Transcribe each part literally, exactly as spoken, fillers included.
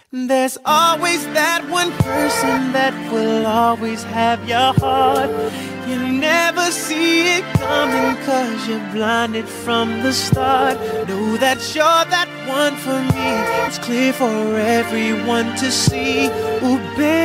There's always that one person that will always have your heart. You never see it coming cause you're blinded from the start. Know that you're that one for me. It's clear for everyone to see. Ooh,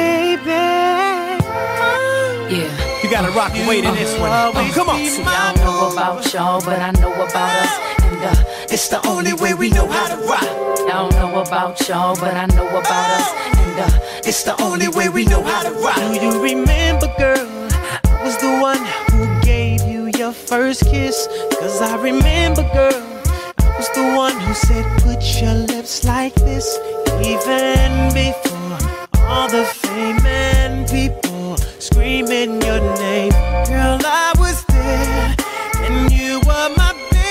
baby. Yeah. You gotta rock and wait in this one. Oh, come on. See, I don't know about y'all, but I know about us. And uh, it's the only way we know how to rock. I don't know about y'all, but I know about us. And uh, it's the only way we know how to rock. Do you remember, girl? I was the one who gave you your first kiss. Cause I remember, girl, I was the one who said put your lips like this. Even before all the fame and people screaming your name. Girl, I was there and you were my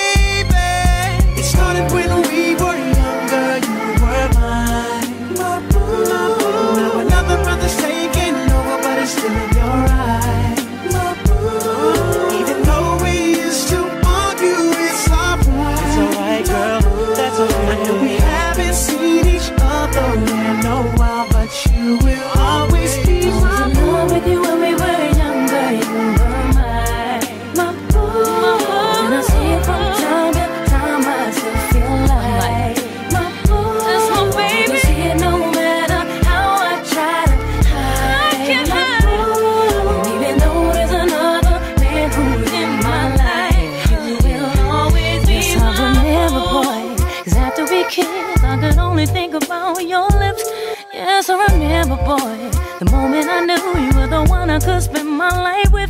baby. It started when we were younger. You were mine, my boo. Now another brother's taking over, but it's still in your eyes, my boo. Even though we used to argue, it's alright. It's alright, girl, that's alright. I know we haven't seen each other in a while, but you will always be my boo. with you when we were younger, you were mine, my boo. And I see it from time to time, I still feel like my boo. That's my baby. You see it no matter how I try to hide. I can't hide it. And even though there's another man who's in my life, you will always be yes, my I remember, boy, cause after we kissed, I could only think about your lips. Yes, I remember, boy, the moment I knew you were the one I could spend my life with.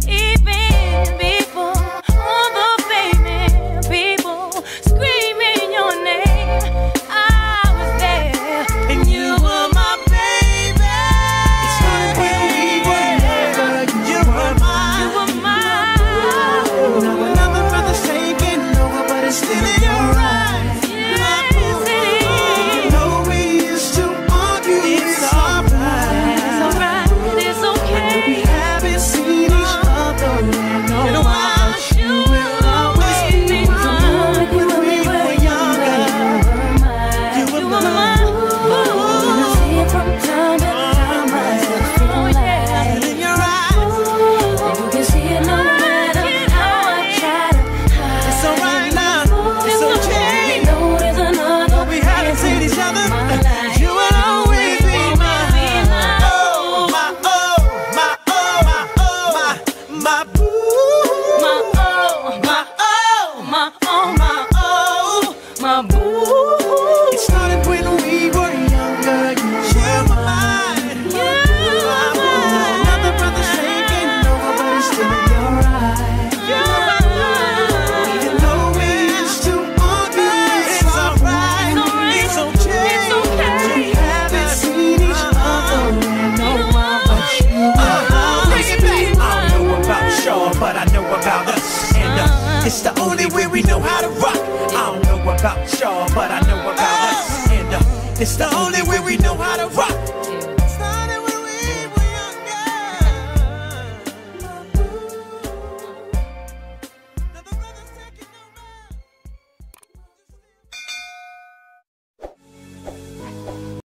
Even before all the famous people screaming your name, I was there, and you were my baby. It started when we were younger. You were mine. you were mine. Now another brother's taking over, but it's still in your eyes. Yes, it is. Though we used to argue, it's alright. It's alright, it's okay. We haven't seen each other in a while, but you will always be mine. When we were younger, you were mine. And I see it from time to time, I still feel like In your eyes, and you can see it no matter how I try to hide. it's alright now. It's okay. You know there's another We haven't seen each other. You will always be mine. Oh, my oh, my oh, my oh, my my boo. my oh, my oh, my oh, my oh. my boo. It started when we were younger. You were mine. Another brother's taking over, but it's still in your eyes. Even though we used to argue, it's alright. It's okay. We haven't seen each other in a while, but you will always be mine. I don't know about y'all, but I know about us. And uh, it's the only way we know how to rock. I don't know about y'all, but I know about us. And uh, it's the only